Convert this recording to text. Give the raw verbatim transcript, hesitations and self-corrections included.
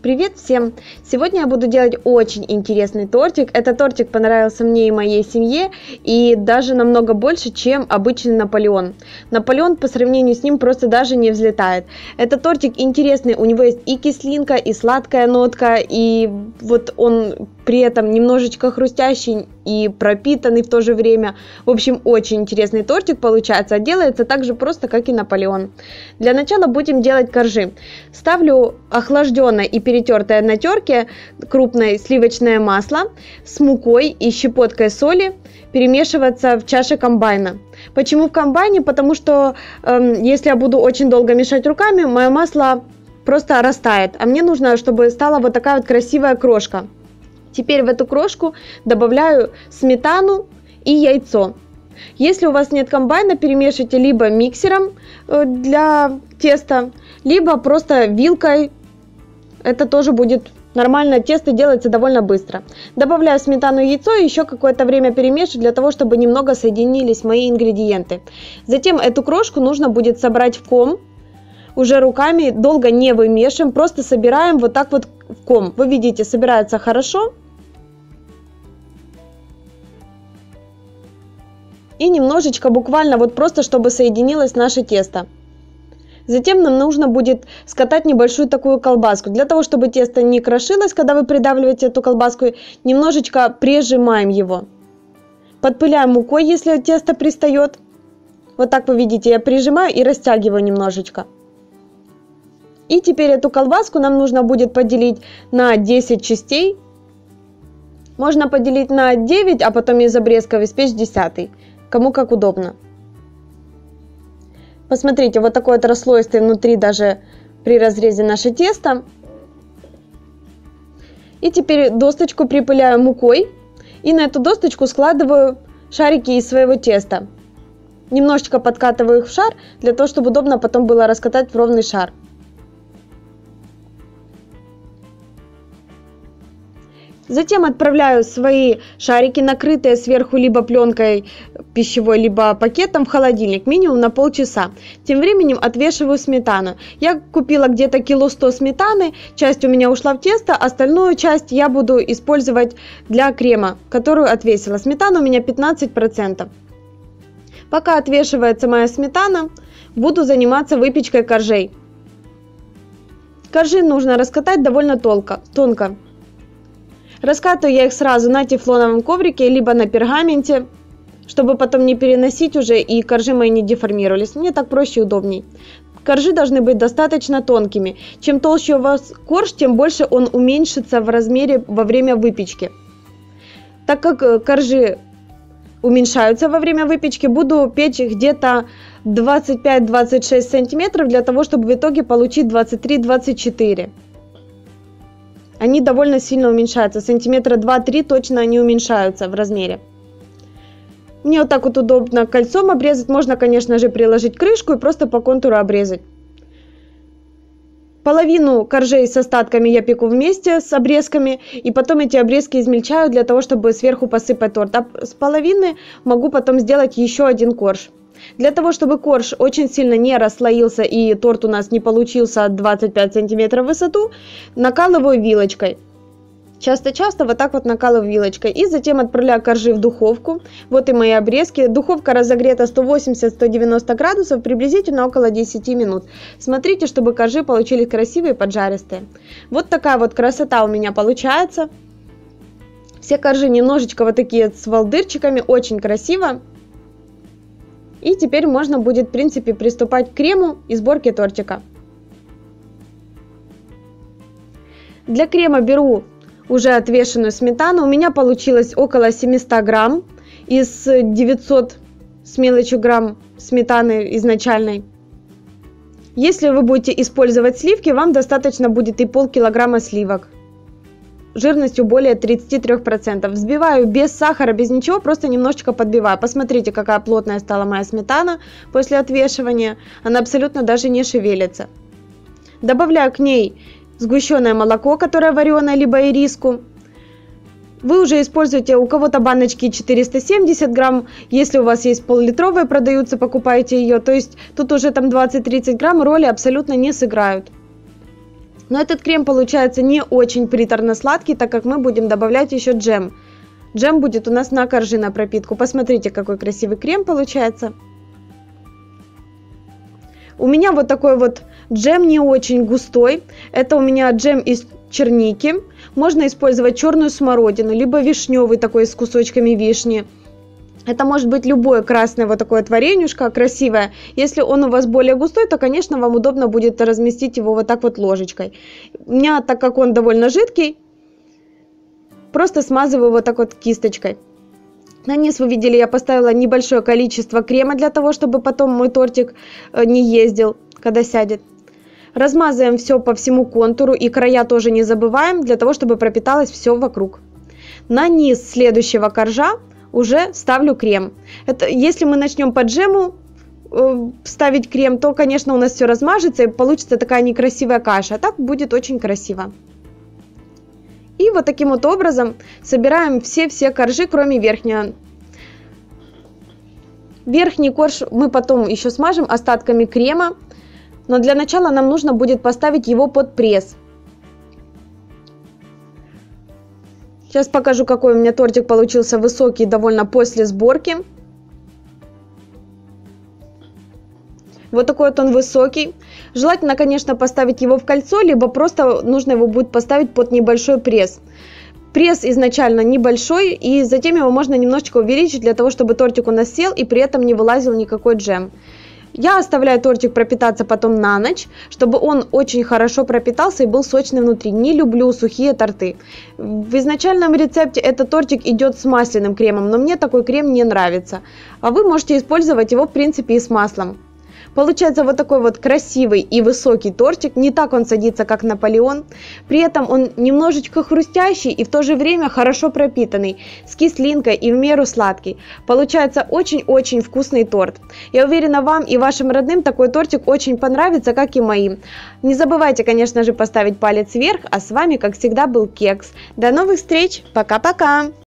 Привет всем! Сегодня я буду делать очень интересный тортик. Этот тортик понравился мне и моей семье, и даже намного больше, чем обычный Наполеон. Наполеон по сравнению с ним просто даже не взлетает. Этот тортик интересный, у него есть и кислинка, и сладкая нотка, и вот он при этом немножечко хрустящий и пропитанный в то же время. В общем, очень интересный тортик получается, а делается так же просто, как и Наполеон. Для начала будем делать коржи. Ставлю охлажденное и перетертое на терке крупное сливочное масло с мукой и щепоткой соли перемешиваться в чаше комбайна. Почему в комбайне? Потому что э, если я буду очень долго мешать руками, мое масло просто растает, а мне нужно, чтобы стала вот такая вот красивая крошка. Теперь в эту крошку добавляю сметану и яйцо. Если у вас нет комбайна, перемешивайте либо миксером для теста, либо просто вилкой. Это тоже будет нормально, тесто делается довольно быстро. Добавляю сметану и яйцо и еще какое-то время перемешиваю для того, чтобы немного соединились мои ингредиенты. Затем эту крошку нужно будет собрать в ком. Уже руками, долго не вымешиваем, просто собираем вот так вот в ком. Вы видите, собирается хорошо. И немножечко, буквально вот просто, чтобы соединилось наше тесто. Затем нам нужно будет скатать небольшую такую колбаску. Для того, чтобы тесто не крошилось, когда вы придавливаете эту колбаску, немножечко прижимаем его. Подпыляем мукой, если тесто пристает. Вот так вы видите, я прижимаю и растягиваю немножечко. И теперь эту колбаску нам нужно будет поделить на десять частей. Можно поделить на девять, а потом из обрезков испечь десятый. Кому как удобно. Посмотрите, вот такое вот расслоистое внутри даже при разрезе наше тесто. И теперь досточку припыляю мукой. И на эту досточку складываю шарики из своего теста. Немножечко подкатываю их в шар, для того, чтобы удобно потом было раскатать в ровный шар. Затем отправляю свои шарики, накрытые сверху либо пленкой пищевой, либо пакетом, в холодильник минимум на полчаса. Тем временем отвешиваю сметану. Я купила где-то кило сто сметаны, часть у меня ушла в тесто, остальную часть я буду использовать для крема, которую отвесила. Сметана у меня пятнадцать процентов. Пока отвешивается моя сметана, буду заниматься выпечкой коржей. Коржи нужно раскатать довольно тонко. Раскатываю я их сразу на тефлоновом коврике, либо на пергаменте, чтобы потом не переносить уже и коржи мои не деформировались. Мне так проще и удобней. Коржи должны быть достаточно тонкими. Чем толще у вас корж, тем больше он уменьшится в размере во время выпечки. Так как коржи уменьшаются во время выпечки, буду печь где-то двадцать пять — двадцать шесть сантиметров, для того, чтобы в итоге получить двадцать три — двадцать четыре. Они довольно сильно уменьшаются, сантиметра два-три точно они уменьшаются в размере. Мне вот так вот удобно кольцом обрезать, можно, конечно же, приложить крышку и просто по контуру обрезать. Половину коржей с остатками я пеку вместе с обрезками, и потом эти обрезки измельчаю для того, чтобы сверху посыпать торт. А с половины могу потом сделать еще один корж. Для того, чтобы корж очень сильно не расслоился и торт у нас не получился двадцать пять сантиметров в высоту, накалываю вилочкой. Часто-часто вот так вот накалываю вилочкой. И затем отправляю коржи в духовку. Вот и мои обрезки. Духовка разогрета сто восемьдесят — сто девяносто градусов, приблизительно около десяти минут. Смотрите, чтобы коржи получились красивые и поджаристые. Вот такая вот красота у меня получается. Все коржи немножечко вот такие с волдырчиками, очень красиво. И теперь можно будет, в принципе, приступать к крему и сборке тортика. Для крема беру уже отвешенную сметану. У меня получилось около семисот грамм из девятисот с мелочью грамм сметаны изначальной. Если вы будете использовать сливки, вам достаточно будет и полкилограмма сливок. Жирностью более тридцати трёх процентов. Взбиваю без сахара, без ничего, просто немножечко подбиваю. Посмотрите, какая плотная стала моя сметана после отвешивания. Она абсолютно даже не шевелится. Добавляю к ней сгущенное молоко, которое вареное, либо ириску. Вы уже используете, у кого-то баночки четыреста семьдесят грамм, если у вас есть пол-литровые продаются, покупайте ее. То есть тут уже там двадцать-тридцать грамм роли абсолютно не сыграют. Но этот крем получается не очень приторно-сладкий, так как мы будем добавлять еще джем. Джем будет у нас на коржи на пропитку. Посмотрите, какой красивый крем получается. У меня вот такой вот джем не очень густой. Это у меня джем из черники. Можно использовать черную смородину, либо вишневый такой с кусочками вишни. Это может быть любое красное вот такое творенюшка, красивое. Если он у вас более густой, то, конечно, вам удобно будет разместить его вот так вот ложечкой. У меня, так как он довольно жидкий, просто смазываю вот так вот кисточкой. На низ, вы видели, я поставила небольшое количество крема для того, чтобы потом мой тортик не ездил, когда сядет. Размазываем все по всему контуру, и края тоже не забываем, для того, чтобы пропиталось все вокруг. На низ следующего коржа уже ставлю крем. Это, если мы начнем по джему э, ставить крем, то, конечно, у нас все размажется и получится такая некрасивая каша. А так будет очень красиво. И вот таким вот образом собираем все-все коржи, кроме верхнего. Верхний корж мы потом еще смажем остатками крема, но для начала нам нужно будет поставить его под пресс. Сейчас покажу, какой у меня тортик получился высокий довольно после сборки. Вот такой вот он высокий. Желательно, конечно, поставить его в кольцо, либо просто нужно его будет поставить под небольшой пресс. Пресс изначально небольшой, и затем его можно немножечко увеличить, для того, чтобы тортик у нас сел и при этом не вылазил никакой джем. Я оставляю тортик пропитаться потом на ночь, чтобы он очень хорошо пропитался и был сочный внутри. Не люблю сухие торты. В изначальном рецепте этот тортик идет с масляным кремом, но мне такой крем не нравится. А вы можете использовать его, в принципе, и с маслом. Получается вот такой вот красивый и высокий тортик. Не так он садится, как Наполеон. При этом он немножечко хрустящий и в то же время хорошо пропитанный, с кислинкой и в меру сладкий. Получается очень-очень вкусный торт. Я уверена, вам и вашим родным такой тортик очень понравится, как и моим. Не забывайте, конечно же, поставить палец вверх. А с вами, как всегда, был Кекс. До новых встреч. Пока-пока.